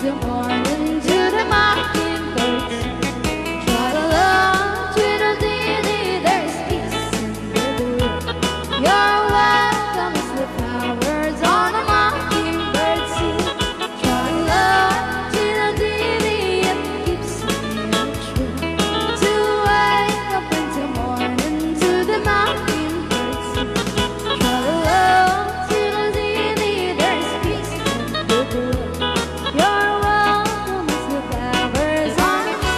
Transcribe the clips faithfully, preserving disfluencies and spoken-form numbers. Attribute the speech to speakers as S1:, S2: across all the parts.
S1: till morning to the mockingbirds. Trot along to the daily, there's peace in the wood. You're welcome as the flowers on the mockingbird sea. Trot along to the daily, it keeps me true to wake up until morning to the mockingbird sea. Trot along to the daily, there's peace in the wood. You're welcome as the flowers on the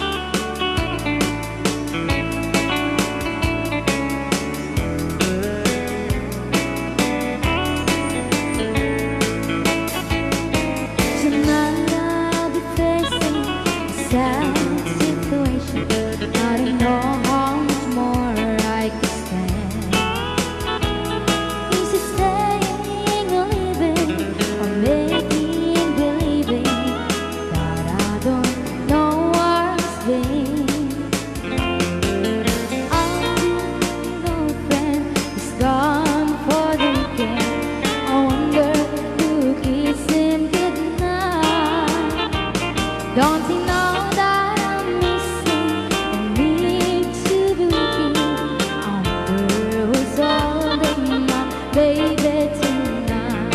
S1: Tonight I'll be facing a sad situation. I don't know how much more I can stand. Is it staying or leaving, or making believing that I don't know what's been? Our beautiful friend is gone for the weekend. I wonder who kissing goodnight. Don't you know that I'm missing and need to be with you? I wonder who's holding my baby tonight.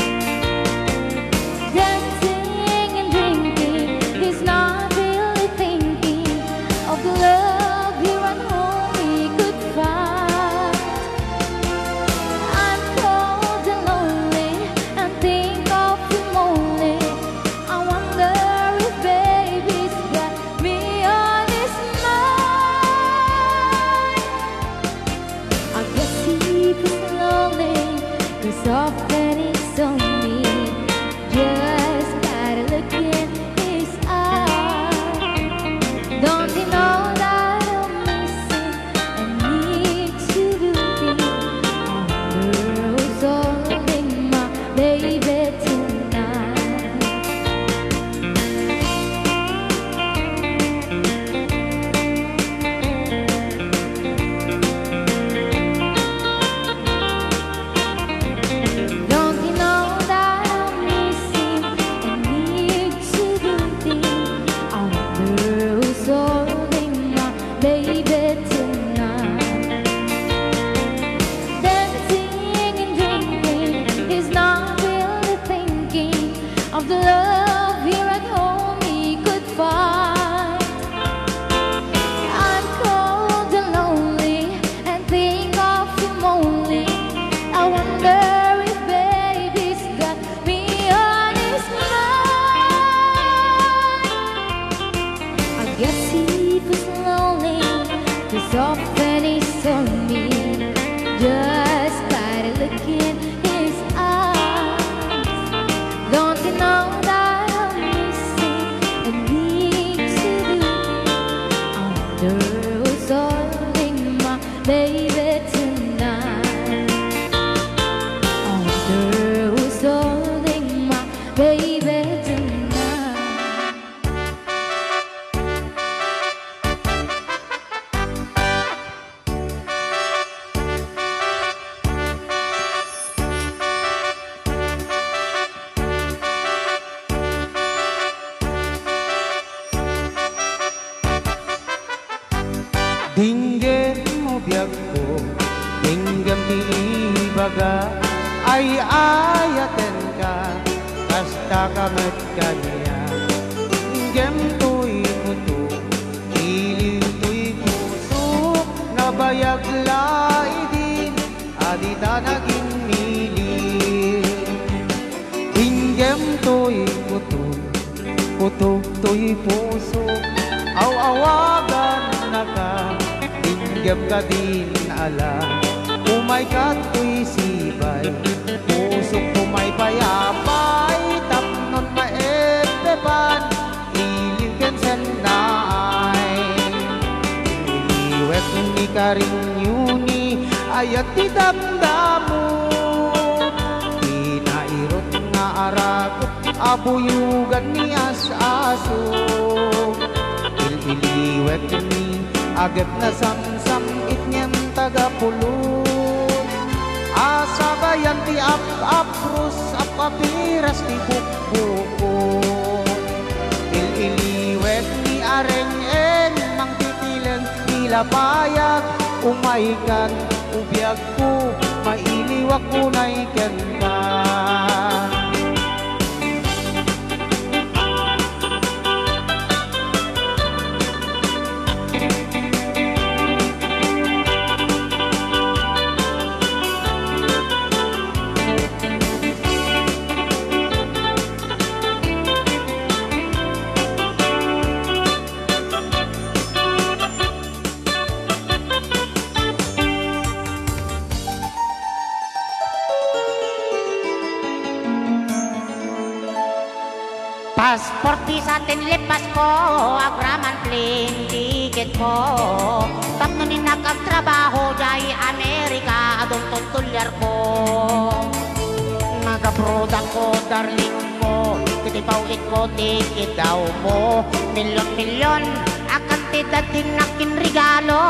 S1: Dancing and drinking, he's not really thinking of the love here at home he could find. I'm cold and lonely and think of him only. I wonder if baby's got me on his mind. I guess he feels lonely, 'cause often it's on me. Just gotta look in his eyes. Don't you know that I'm missing and need to be with you? I wonder who's holding my baby tonight. Don't you know that I'm missing and need to be with you? I wonder who's holding my baby tonight. Dancing and drinking, he's not really thinking of the love here at home he could find. I'm cold and lonely and think of him only. I wonder if baby's got me on his mind. I guess he feels lonely, 'cause often he's on me. Just gotta look in his eyes. Don't you know that I'm missing and need to be with you? I wonder who's holding my baby tonight. I wonder who's holding my baby tonight.
S2: Dinggem mo biag ko, dinggem di ibaga, ay ayaten ka, kasta kamat kanya. Dinggem to'y puto, ilin to'y puso, nabayag lai din, adita naging milim. Dinggem to'y puto, puto to'y puso, aw-awagan na ka, dinggem ka din ala. Umay ka to'y sibay, pusok umay payapay, tapnon maepepan, ilin ken senay. Iliwet ni karing yuni, ayat ti damdamu, pinairot nga arakot, abuyugan ni as-aso. Il-iliwet ni agad na samsam itnyem tagapulot, asabayan ti ap-aprus apapiras ti bukbuko. kapayag umaikan ubiyag ko mailiwak ko na ikan ka.
S3: Passport visa tinlipas ko, agraman plane ticket ko. Tapno ni nakagtrabaho jay Amerika, adong tutulyar ko. Nagaprodak ko, darling ko, kitipawit ko, ticket daw mo. Milyon-milyon, akan tidating nakin regalo.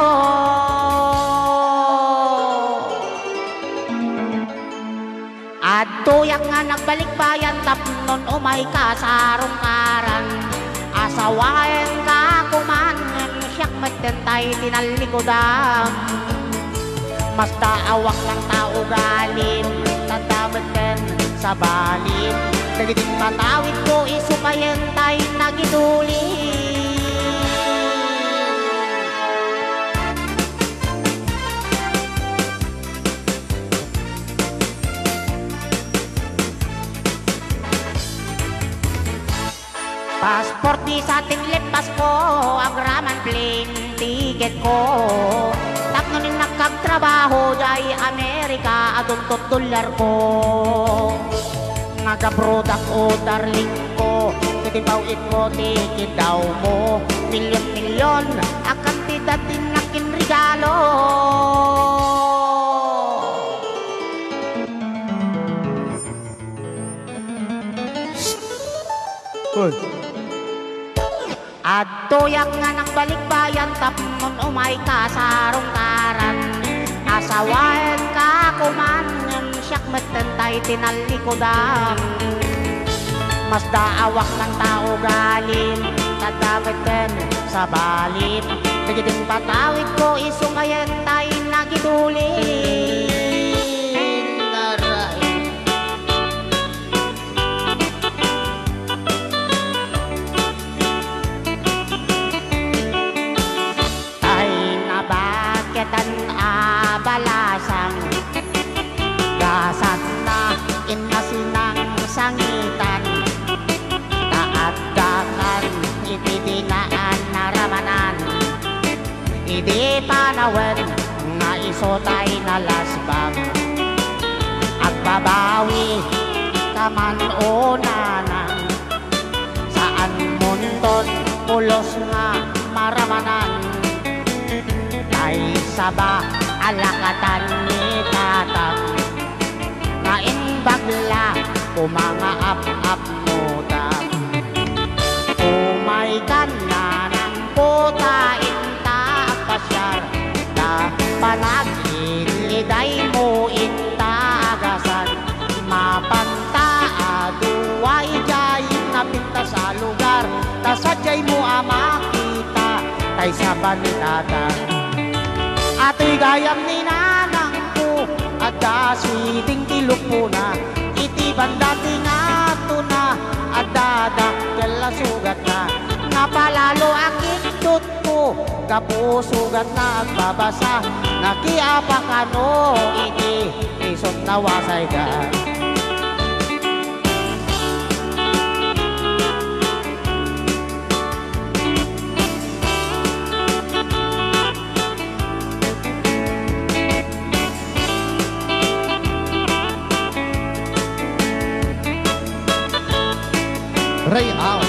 S3: At tuyak nga nagbalik bayan tapnon umay ka sa rungkaran. Asawain ka kumanan siyak magtentay tinalikodan. Mas taawak ng tao galim tandamit din sa balim. Nagiting matawid ko isupayentay nagitulin. Passport visa tinlipas ko, agraman plane ticket ko. Tapno ni nakagtrabaho jay Amerika, adong tutulyar ko. Nagaprodak ko, darling ko, kitipawit ko, ticket daw mo. Milyon-milyon, akan tidating nakin regalo.
S2: Good.
S3: At tuyak nga ng balikbayan tapnon umay ka sa rungkaran. Asawain ka kumanan siyak matentay tinalikodan. Mas daawak ng tao galim tadamit din sa balim. Nagiting patawid ko isungayentay nagidulin. Abalasang gasat na inasinang sangitan. Taat dakan itidinaan naramanan. Idi panawen nga isotay na lasbang. At babawi kaman unanan. Saan munton pulos nga maramanan. Ay saba alakatan ni tatang kain bagla kumanga ap-ap mo tam. Umay ka na ng putain ta pasyar na panag-iliday mo inta agasan. Mapanta aduway jay napinta sa lugar tasadyay mo ama kita tay saban ni tatang. Ato'y gayam ni nanang ko at daswiting tilok po na. Iti bandati nga ito na at dadakkel na sugat na. Napalalo aking dut ko kapusugat na agbabasa. Nakiapakano iti isot na wasay ka.
S2: Ray out.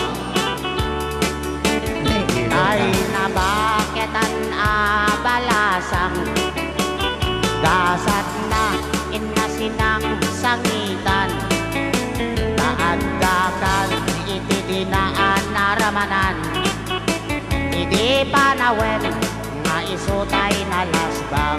S3: Ay nabaketan abalasang gasat na inasinang sangitan. Taadgakan itidinaan naramanan. Idi panawen nga isutay na lasbang.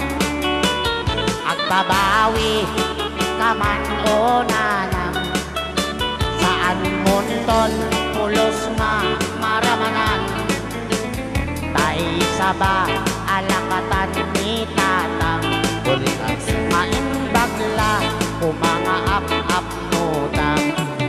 S3: Agbabawi kaman unanan. Saan munton pulos nga maramanan. Tay saba kalakatan ni tatang.
S2: Huling aksa.
S3: Maimbagla o mga ap-ap notang.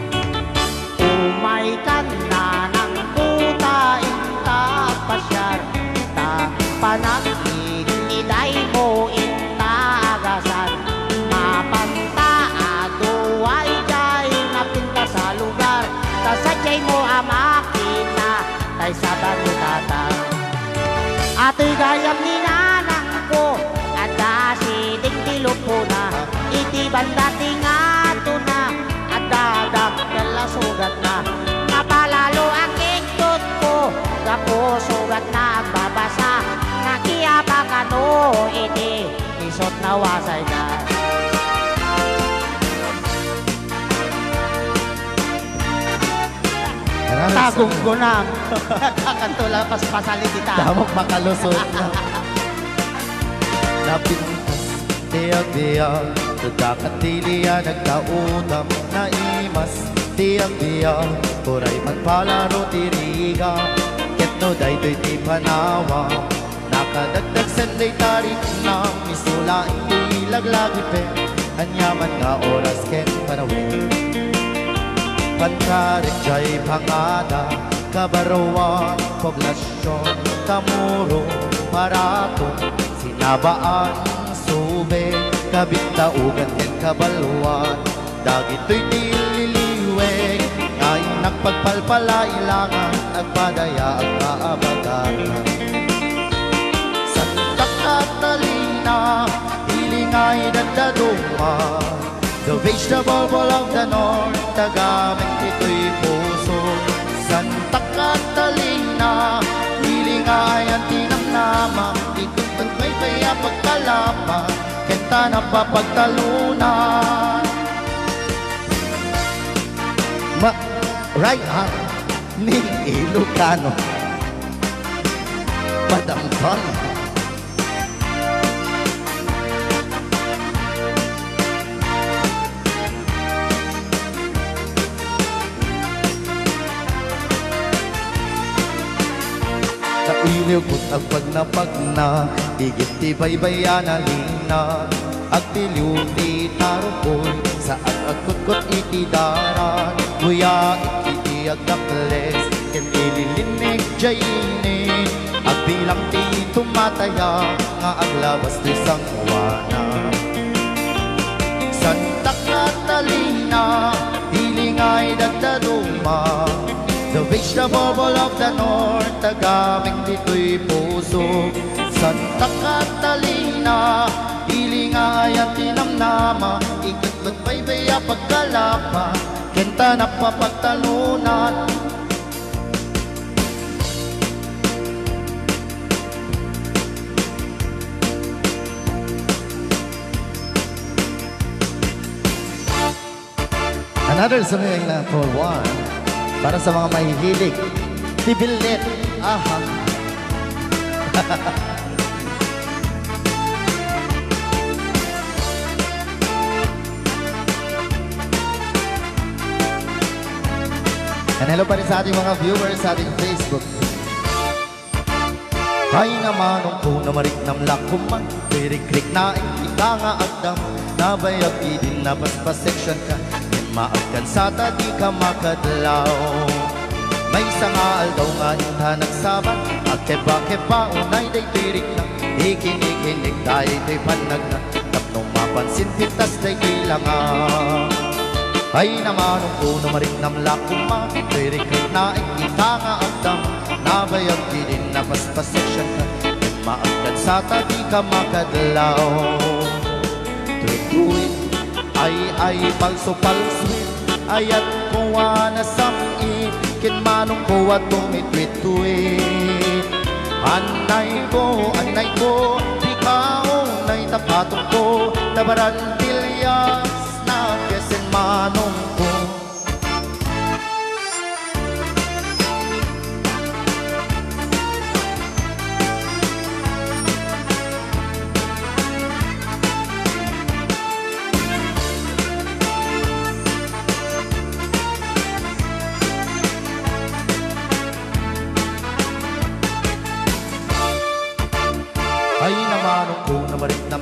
S3: Umay ka na ng puta inta pasyar. Ta panag-iday mo inta agasan. Mapanta aduay jay napinta sa lugar. Tasadyay mo ang makina tay sa banutata. Ato'y gayam ni nanang ko at si dingdilo po na. Iti banda tingato na at dadak dala sugat na. Napalalo ang kiktot ko gapo sugat na ang babasa. Nakiapang ano iti isot na wasay na. Tagong ko na. Kakantula pas pasalit kita.
S2: Damok makalusot na. Napintas, tiyag-tiyag, Nagkakatiliya, nagkautang na imas, tiyag-tiyag, Puray magpalaro tiriga, Ketno daytoy ti panawa, Nakadagdag sanday tarik na, Misula hindi laglagi Anyaman nga oras ken panawin. Pantarik jay pangada, Kabarawan, poblasyon, Kamuro, Parato, Sinabaan, Sube, Kabintaugan, ken Kabaluan, Dagito'y nililiweg, Ngayon nagpagpalpalailangan, Nagpadaya ang kaabagaran. Santa Catalina, Hilingay dadaduma, The vegetable ball of the north, Tagamit ito'y puso. Santa Catalina, hilingay ang tinamnama, Ikot at may kaya pagkalapa, Kenta na papagtalunan. Ma, right hand ni Ilocano, Madam Ton. Iliw kut agpag na pag na, Digit ti baybayan alina, Agtiliw ti tarukoy, Sa agagkut-kot iti daran, Kuya iti agdakles, Ken ililinig jayinin, Agbilang ti tumataya, Nga aglabas ti sangwana. Santa Catalina, hilingay dagdaduma, The vegetable ball of the north, Tagamit dito'y puso. Santa Catalina, hilingay ang tinamnama, Ikot ba't baybaya pagkalapa, Kenta na papagtalunan. Another sumiyang na for one. Para sa mga mahihilig, Tibilit, aha. And hello pa rin sa ating mga viewers sa ating Facebook. Ay naman nung puno maritnam lakuman, Pirik-krik na ika nga agdam, Nabayag idin na basbas section ka, Maagkan sa tadi ka makadlaw. May sangaal daw nga inha nagsabat, Akeba-keba unay day tirik na, Ikinig-kinig tayo day panag na, Tapnong mapansin pitas day ilangan. Ay naman ang puno marinam lakuma, Pirik-krik na ikita nga agdam, Nabayag din na paspasasyan ka, Maagkan sa tadi ka makadlaw. Tutuin ay ay palso-palsuin, Ayat kuwa na samit, Kin manong kuwa tumitwit-tuit. Anay ko, anay ko, Di ka unay tapatong ko, Tabarantilyas na kesen manong ko.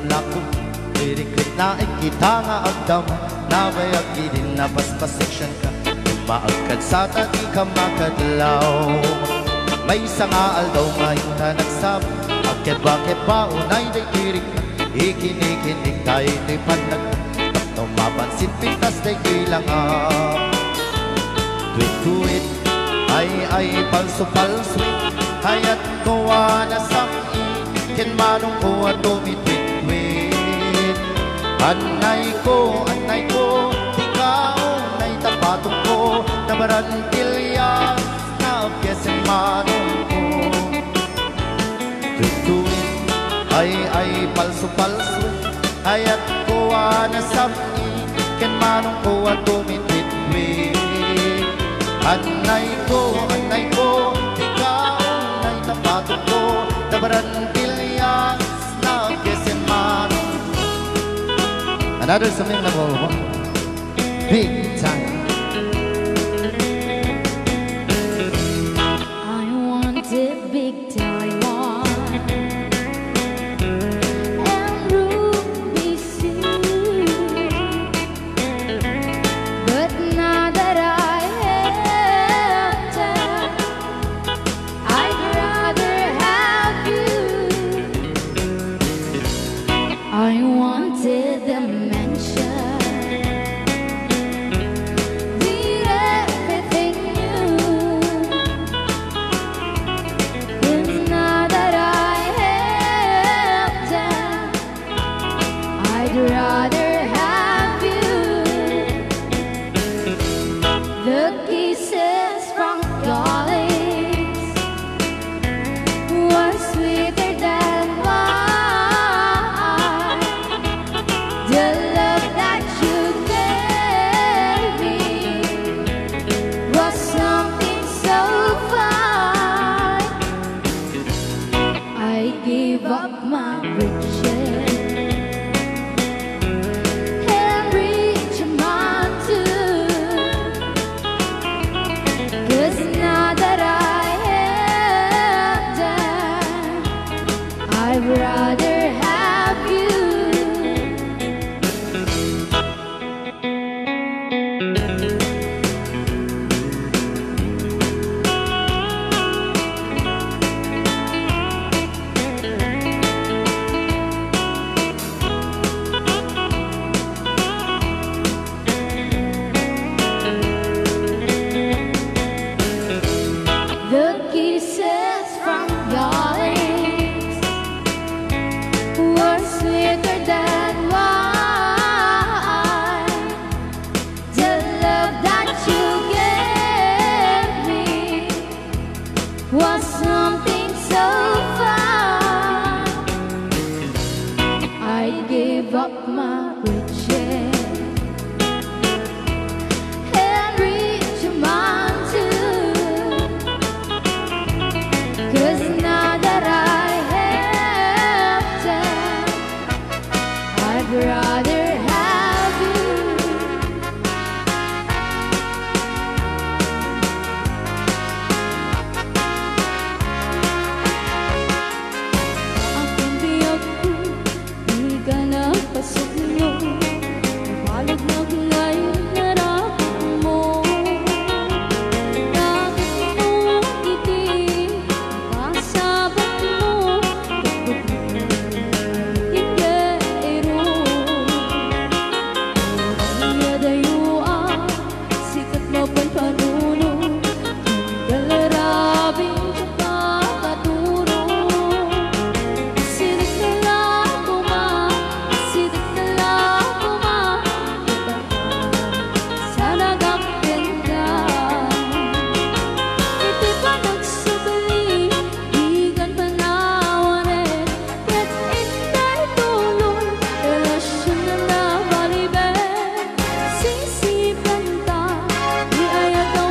S2: namlakom Diriklik na ikita nga agdam Nabayag idin na paspaseksyon ka Maagkad sa tati ka makadlaw May sangaal daw ngayon na nagsabi Akit ba unay day kirik Ikinikinig tayo ito'y panag Nung mapansin pintas day ilangan Tuwit-tuwit ay ay palso-palso Hayat ko na sa ikin manong ko at tumitwit-twit Anay ko, anay ko, ikaw na'y tapatong ko Nabarantilyas na piyeseng manong ko Tuwit-tuwit ay ay palso-palso Hayat ko na sa ikin manong ko at tumitwit-twit Anay ko, anay ko, ikaw na'y tapatong ko Nabarantilyas na piyeseng manong Another something na ko Big time
S1: I wanted big Taiwan and Ruby Sea, but now that I have them, I'd rather have you. I wanted the mansion, did everything new, 'cause now that I have them, I'd rather have you. The kisses from Dolly's were sweeter than wine. The love that you gave me was something so fine. I gave up my riches and reached a mountain, 'cause now that I have them, I'd rather have you. The kisses from your lips were sweeter than wine. The love that you gave me was something so fine. I gave up my riches and reached a mountain, 'cause now that I have them, I'd rather have you. Ang pambiyag ko, di ka napasok mo. Napalag na ngayon narapit mo. Bakit mo itin, napasabot mo. Hinggairo Niyadayuan, sikat na panpanuno. Hinggalarabing tsaka katuro. Sidik na lang kuma, sidik na lang kuma. Sana gapin ka. Iti pa nagsabali, igan panawarin. Ket intay tulong, relasyon na nabalibin. Sisipan ta, di ayat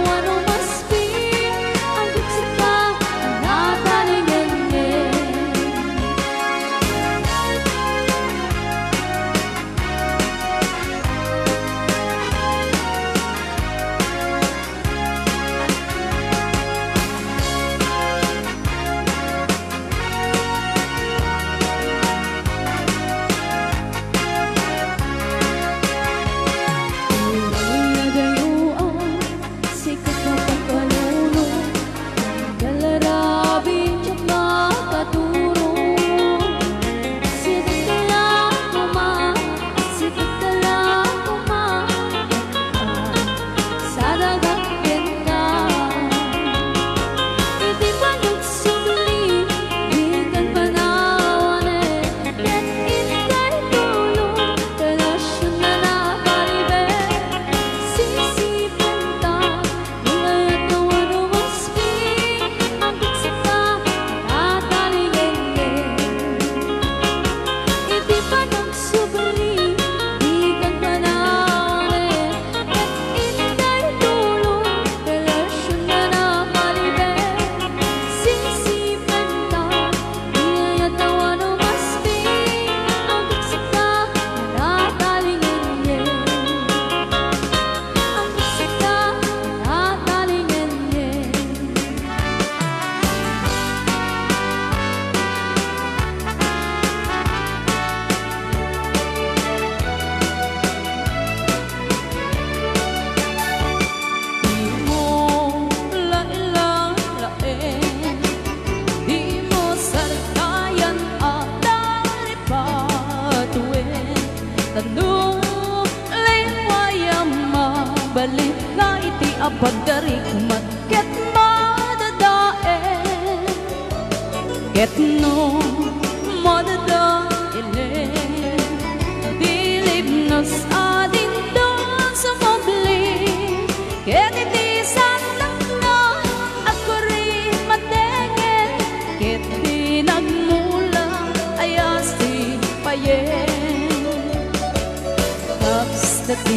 S1: darikmat ket madadaen ket no madadaen bilib nos adin don sa mobli ket itisan lang na ako rin matengen ket pinagmula ayas di payen taps dati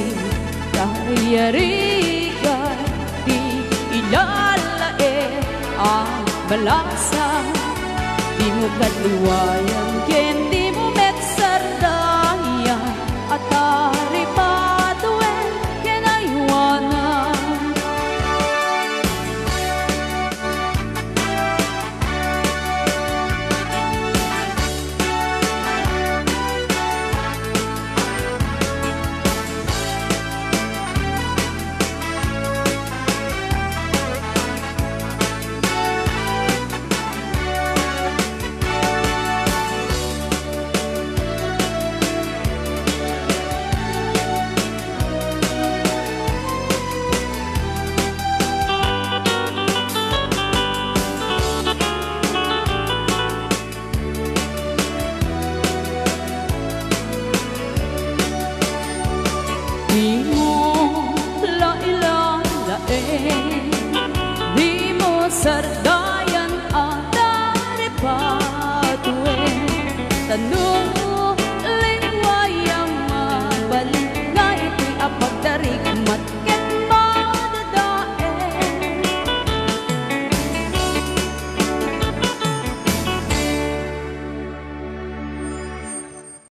S1: kayarigan di ilalae ang balasa di mo kadliwayan ken di mo metsardaya at aripaduen ken aywanan di mo lailalae